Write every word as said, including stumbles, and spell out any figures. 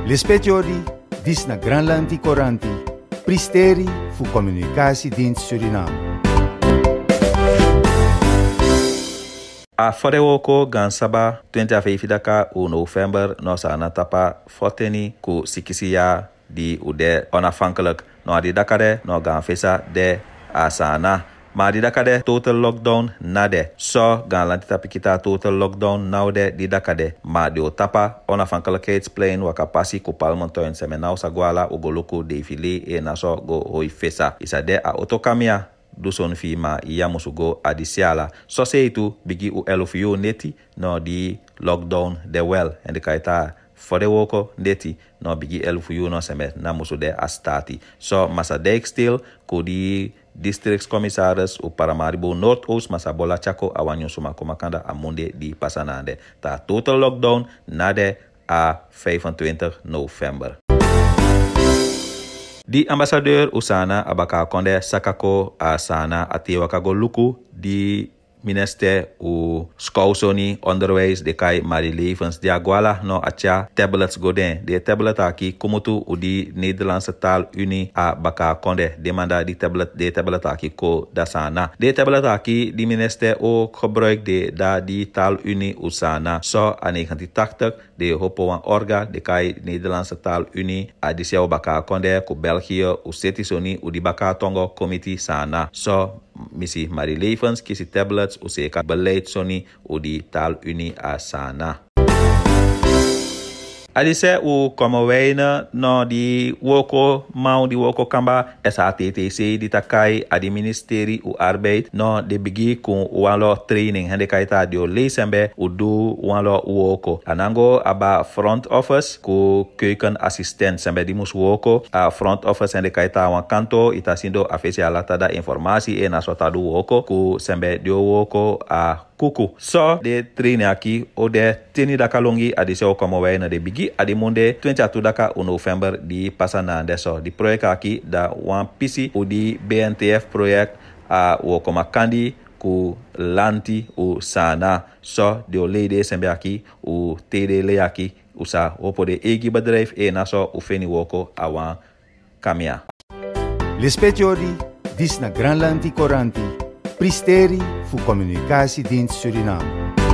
Lispetiori, dis na Granlandi Coranti, Pristeri fu Communicatiedienst Suriname. A fore woko gansaba vijfentwintig daka u november no sana tapa forteni ku sikisia di ude onafhankelijk no di dakade no gan fesa de asana. Maar die dakade total lockdown nade. So gaan lanti tapi kita total lockdown naude di dakade. Maar di otapa onafhankelijkheidsplein waka pasi ku palmontoin semenau sagwala ugoluku defile e naso go hoi fesa. Isa de a otokamia duson fi ma iya musugo adisiala. So se itu bigi u elufiu neti no di lockdown de well. En de kaita fode woko neti no bigi elufiu no seme na musude astati. So masa dek stil ku di districtscommissaris u Paramaribo Noordoost Masabola Chako awanyo suma komakanda amunde di pasanande. Ta total lockdown nade a vijfentwintig november. Di ambassadeur Usana abaka konde sakako a sana atiwakago luku di minister u Skousoni onderwijs de kai mari levens di agwala no acha tablets goden de tablet aki kumutu u di Nederlandse taalunie a baka konde demanda di tablet de tablet aki ko dasana de tablet aki di minister o gebruik de da di taalunie Usana so a negentien tachtig de hopo wan orga de kai Nederlandse taalunie a di seu baka konde ku België u setisoni u di baka tongo committee sana so misi mari levens kisi tablets u seka beleid soni u di taalunie a sana. Adise u komo weina no di woko mau di woko kamba S A T T C di takai adi ministeri u arbeid no de bigi ku walo training hende kaita dio lesembe u du walo woko anango aba front office ku keukenassistent sembe di mus woko a front office hende kaita wan kanto ita sindo afesi alata da informasi e na sota du woko ku sembe dio woko a kuku. So de training aki o de tini daka longi adi se o komo weina de bigi adi monde vijfentwintig daka u november di pasana deso di proyek aki da wan pisi u di B N T F project a wo koma kandi ku lanti u sana so de o lede sembe aki u tede le aki usa opo de egi bedrijf e naso u feni woko awan kamia. Lispetiori, dis na Granlandi Coranti, Pristeri fu Communicatiedienst Suriname.